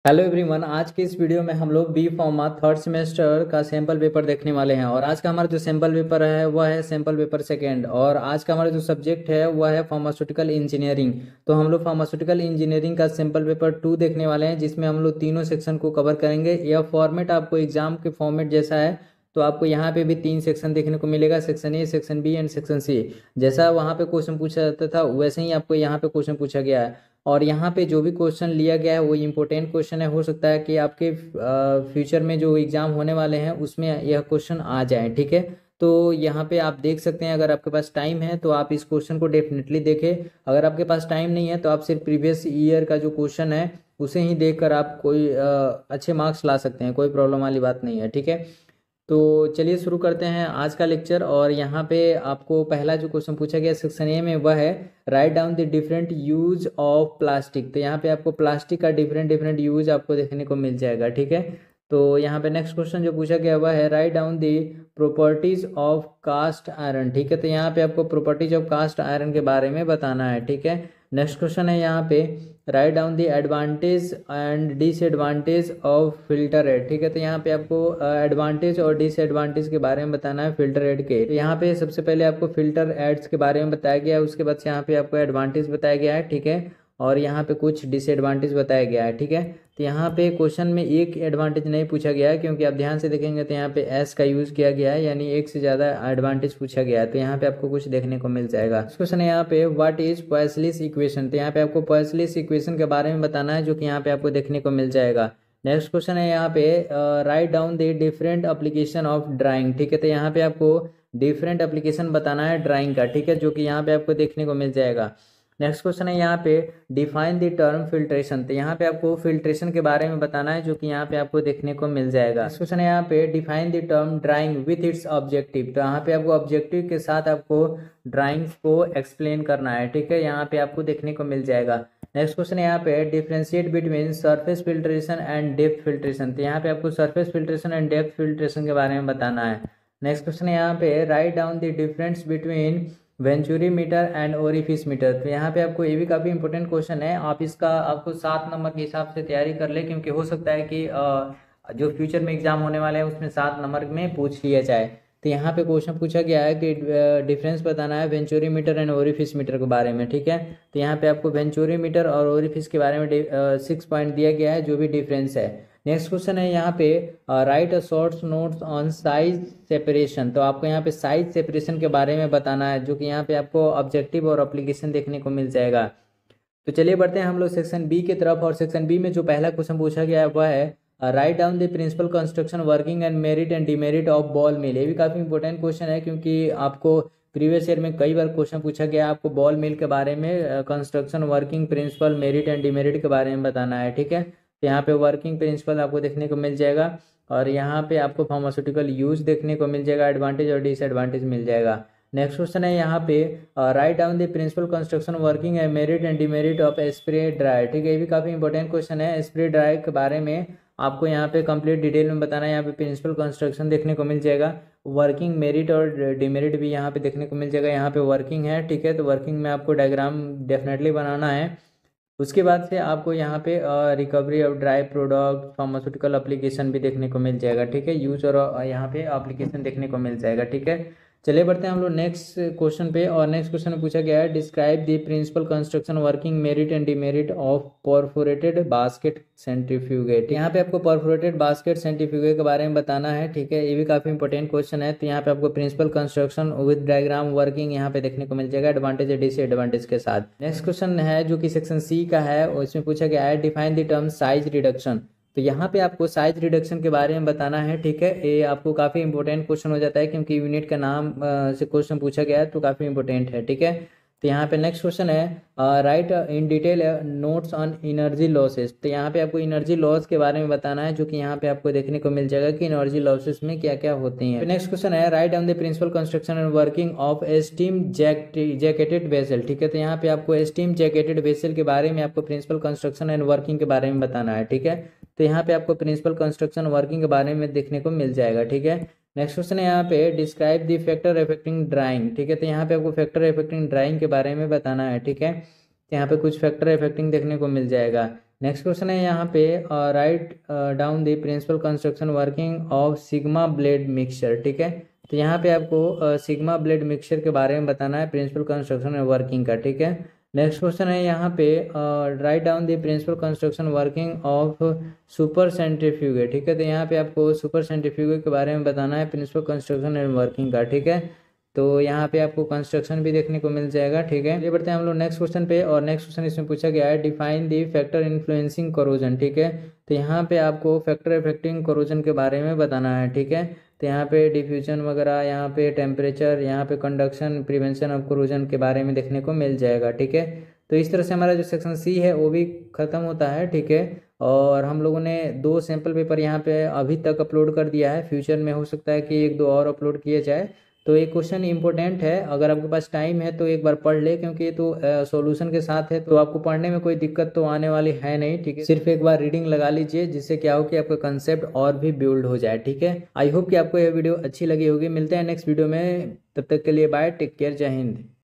Hello everyone. आज के इस वीडियो में हम लोग बी फार्मा थर्ड सेमेस्टर का सैम्पल पेपर देखने वाले हैं। और आज का हमारा जो सैम्पल पेपर है वह है सैम्पल पेपर सेकेंड। और आज का हमारा जो सब्जेक्ट है वह है फार्मास्यूटिकल इंजीनियरिंग। तो हम लोग फार्मास्यूटिकल इंजीनियरिंग का सैम्पल पेपर 2 देखने वाले हैं, जिसमें हम लोग तीनों सेक्शन को कवर करेंगे। यह फॉर्मेट आपको एग्जाम के फॉर्मेट जैसा है। तो आपको यहाँ पे भी 3 सेक्शन देखने को मिलेगा, section A, section B and section C. जैसा वहाँ पे क्वेश्चन पूछा जाता था वैसे ही आपको यहाँ पे क्वेश्चन पूछा गया है। और यहाँ पे जो भी क्वेश्चन लिया गया है वो इम्पोर्टेंट क्वेश्चन है। हो सकता है कि आपके फ्यूचर में जो एग्ज़ाम होने वाले हैं उसमें यह क्वेश्चन आ जाए, ठीक है। तो यहाँ पे आप देख सकते हैं, अगर आपके पास टाइम है तो आप इस क्वेश्चन को डेफिनेटली देखें। अगर आपके पास टाइम नहीं है तो आप सिर्फ प्रीवियस ईयर का जो क्वेश्चन है उसे ही देखकर आप कोई अच्छे मार्क्स ला सकते हैं। कोई प्रॉब्लम वाली बात नहीं है, ठीक है। तो चलिए शुरू करते हैं आज का लेक्चर। और यहाँ पे आपको पहला जो क्वेश्चन पूछा गया सेक्शन ए में वह है write down the different use of plastic. तो यहाँ पे आपको प्लास्टिक का डिफरेंट डिफरेंट यूज आपको देखने को मिल जाएगा, ठीक है। तो यहाँ पे नेक्स्ट क्वेश्चन जो पूछा गया वह है write down the properties of cast iron, ठीक है। तो यहाँ पे आपको प्रॉपर्टीज ऑफ कास्ट आयरन के बारे में बताना है, ठीक है। नेक्स्ट क्वेश्चन है यहाँ पे write down the advantage and disadvantage of filter head, ठीक है। तो यहाँ पे आपको एडवांटेज और डिसएडवांटेज के बारे में बताना है फिल्टर हेड के। तो यहाँ पे सबसे पहले आपको फिल्टर हेड्स के बारे में बताया गया है, उसके बाद से यहाँ पे आपको एडवांटेज बताया गया है, ठीक है। और यहाँ पे कुछ डिसएडवांटेज बताया गया है, ठीक है। तो यहाँ पे क्वेश्चन में एक एडवांटेज नहीं पूछा गया है, क्योंकि आप ध्यान से देखेंगे तो यहाँ पे एस का यूज़ किया गया है, यानी एक से ज़्यादा एडवांटेज पूछा गया है। तो यहाँ पे आपको कुछ देखने को मिल जाएगा। क्वेश्चन है यहाँ पे व्हाट इज पॉइसलिस इक्वेशन। तो यहाँ पे आपको पॉइसलिस इक्वेशन के बारे में बताना है, जो कि यहाँ पे आपको देखने को मिल जाएगा। नेक्स्ट क्वेश्चन है यहाँ पे write down the different application of drying, ठीक है। तो यहाँ पे आपको डिफरेंट एप्लीकेशन बताना है ड्राइंग का, ठीक है, जो कि यहाँ पे आपको देखने को मिल जाएगा। नेक्स्ट क्वेश्चन है यहाँ पे डिफाइन द टर्म फिल्ट्रेशन। तो यहाँ पे आपको फिल्ट्रेशन के बारे में बताना है, जो कि यहाँ पे आपको देखने को मिल जाएगा। नेक्स्ट क्वेश्चन है यहाँ पे define the term drying with its objective. तो यहाँ पे आपको ऑब्जेक्टिव के साथ आपको ड्राइंग्स को एक्सप्लेन करना है, ठीक है। यहाँ पे आपको देखने को मिल जाएगा। नेक्स्ट क्वेश्चन है यहाँ पे differentiate between surface filtration and depth filtration. तो यहाँ पे आपको surface filtration and depth filtration के बारे में बताना है। नेक्स्ट क्वेश्चन है यहाँ पे write down the difference between venturi meter and orifice meter. तो यहाँ पे आपको ये भी काफ़ी इंपॉर्टेंट क्वेश्चन है। आप इसका आपको 7 नंबर के हिसाब से तैयारी कर ले, क्योंकि हो सकता है कि जो फ्यूचर में एग्जाम होने वाले हैं उसमें 7 नंबर में पूछ लिया जाए। तो यहाँ पे क्वेश्चन पूछा गया है कि डिफरेंस बताना है venturi meter and orifice meter के बारे में, ठीक है। तो यहाँ पे आपको वेंचुरी मीटर और ओरिफिस के बारे में 6 पॉइंट दिया गया है, जो भी डिफरेंस है। नेक्स्ट क्वेश्चन है यहाँ पे write a short notes on size separation. तो आपको यहाँ पे साइज सेपरेशन के बारे में बताना है, जो कि यहाँ पे आपको ऑब्जेक्टिव और एप्लीकेशन देखने को मिल जाएगा। तो चलिए बढ़ते हैं हम लोग सेक्शन बी की तरफ। और सेक्शन बी में जो पहला क्वेश्चन पूछा गया है वह है write down the principle construction working and merit and demerit of ball mill. ये भी काफ़ी इंपॉर्टेंट क्वेश्चन है, क्योंकि आपको प्रीवियस ईयर में कई बार क्वेश्चन पूछा गया है। आपको बॉल मिल के बारे में construction working principle merit and demerit के बारे में बताना है, ठीक है। तो यहाँ पे वर्किंग प्रिंसिपल आपको देखने को मिल जाएगा, और यहाँ पे आपको फार्मास्यूटिकल यूज देखने को मिल जाएगा, एडवांटेज और डिसएडवांटेज मिल जाएगा। नेक्स्ट क्वेश्चन है यहाँ पे write down the principle construction working and merit and demerit of spray dryer, ठीक है। ये भी काफ़ी इंपॉर्टेंट क्वेश्चन है। स्प्रे ड्रायर के बारे में आपको यहाँ पे कंप्लीट डिटेल में बताना है। यहाँ पे प्रिंसिपल कंस्ट्रक्शन देखने को मिल जाएगा, वर्किंग मेरिट और डिमेरिट भी यहाँ पे देखने को मिल जाएगा। यहाँ पे वर्किंग है, ठीक है। तो वर्किंग में आपको डायग्राम डेफिनेटली बनाना है। उसके बाद से आपको यहाँ पे recovery of dry product pharmaceutical application भी देखने को मिल जाएगा, ठीक है। यूज और यहाँ पे एप्लीकेशन देखने को मिल जाएगा, ठीक है। चलिए बढ़ते हैं हम लोग नेक्स्ट क्वेश्चन पे। और नेक्स्ट क्वेश्चन में पूछा गया है describe the principle construction working merit and demerit of perforated basket centrifuge. यहाँ पे आपको परफोरेटेड बास्केट सेंट्रीफ्यूगेट के बारे में बताना है, ठीक है। ये भी काफ़ी इंपॉर्टेंट क्वेश्चन है। तो यहाँ पे आपको principle construction with diagram working यहाँ पे देखने को मिल जाएगा, एडवांटेज और डिसएडवांटेज के साथ। नेक्स्ट क्वेश्चन है जो कि सेक्शन सी का है, उसमें पूछा गया है define the term size reduction. तो यहाँ पे आपको साइज रिडक्शन के बारे में बताना है, ठीक है। ये आपको काफ़ी इंपॉर्टेंट क्वेश्चन हो जाता है, क्योंकि यूनिट का नाम से क्वेश्चन पूछा गया है, तो काफ़ी इंपॉर्टेंट है, ठीक है। तो यहाँ पे नेक्स्ट क्वेश्चन है write in detail notes on energy losses. तो यहाँ पे आपको एनर्जी लॉस के बारे में बताना है, जो कि यहाँ पे आपको देखने को मिल जाएगा कि एनर्जी लॉसेस में क्या क्या होती हैं। नेक्स्ट क्वेश्चन है write down the principle construction and working of steam jacketed vessel, ठीक है। तो यहाँ पे आपको स्टीम जैकेटेड वेसल के बारे में आपको प्रिंसिपल कंस्ट्रक्शन एंड वर्किंग के बारे में बताना है, ठीक है। तो यहाँ पे आपको प्रिंसिपल कंस्ट्रक्शन वर्किंग के बारे में देखने को मिल जाएगा, ठीक है। नेक्स्ट क्वेश्चन है यहाँ पे describe the factor affecting drying, ठीक है। तो यहाँ पे आपको फैक्टर अफेक्टिंग ड्राइंग के बारे में बताना है, ठीक है। तो यहाँ पे कुछ फैक्टर अफेक्टिंग देखने को मिल जाएगा। नेक्स्ट क्वेश्चन है यहाँ पे write down the principle construction working of sigma blade mixture. ठीक है, तो यहाँ पे आपको सिग्मा ब्लेड मिक्सचर के बारे में बताना है, प्रिंसिपल कंस्ट्रक्शन और वर्किंग का। ठीक है, नेक्स्ट क्वेश्चन है यहाँ पे write down the principle construction working of super centrifuge. ठीक है, तो यहाँ पे आपको सुपर सेंट्रीफ्यूगे के बारे में बताना है, प्रिंसिपल कंस्ट्रक्शन एंड वर्किंग का। ठीक है, तो यहाँ पे आपको कंस्ट्रक्शन भी देखने को मिल जाएगा। ठीक है, ये बढ़ते हैं हम लोग नेक्स्ट क्वेश्चन पे, और नेक्स्ट क्वेश्चन इसमें पूछा गया है define the factor influencing corrosion. ठीक है, तो यहाँ पे आपको फैक्टर इफेक्टिंग कोरोजन के बारे में बताना है। ठीक है, तो यहाँ पे डिफ्यूजन वगैरह, यहाँ पे टेम्परेचर, यहाँ पे कंडक्शन, प्रिवेंशन ऑफ कोरोजन के बारे में देखने को मिल जाएगा। ठीक है, तो इस तरह से हमारा जो सेक्शन सी है वो भी खत्म होता है। ठीक है, और हम लोगों ने 2 सैम्पल पेपर यहाँ पे अभी तक अपलोड कर दिया है, फ्यूचर में हो सकता है कि 1-2 और अपलोड किए जाए। तो ये क्वेश्चन इंपॉर्टेंट है, अगर आपके पास टाइम है तो एक बार पढ़ ले, क्योंकि ये तो सॉल्यूशन के साथ है, तो आपको पढ़ने में कोई दिक्कत तो आने वाली है नहीं। ठीक है, सिर्फ एक बार रीडिंग लगा लीजिए, जिससे क्या हो कि आपका कंसेप्ट और भी बिल्ड हो जाए। ठीक है, आई होप कि आपको यह वीडियो अच्छी लगी होगी। मिलते हैं नेक्स्ट वीडियो में, तब तक के लिए बाय, टेक केयर, जय हिंद।